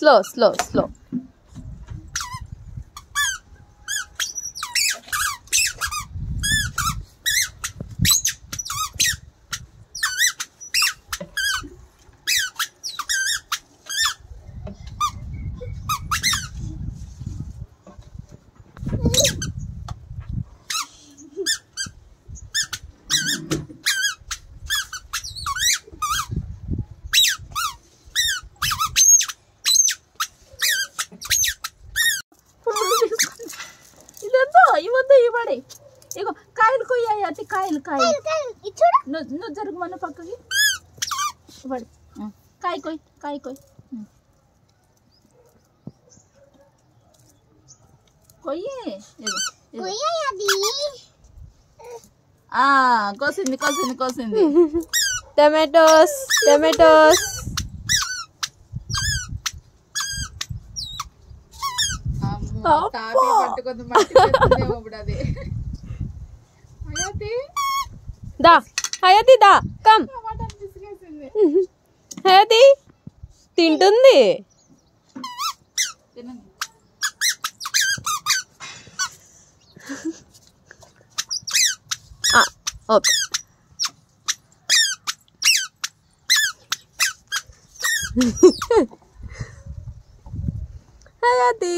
Slow slow slow. ఇవద్దు ఇవ్వడే. ఇగో కాయలు కొయ్యాయి అతి కాయలు నువ్వు జరుగుమన్న పక్కకి ఇవ్వడి. కాయ కొయ్ కొయ్యి. కోసింది. టమాటోస్ దా హయతి దా కమ్. హయతి తింటుంది. ఓకే హయతి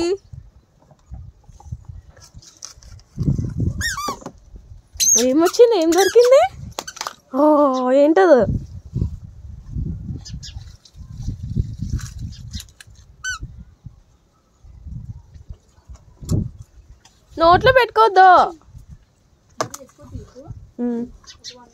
ఏమొచ్చింది? ఏం దొరికింది? ఓ ఏంటది? నోట్లో పెట్టుకోవద్దు.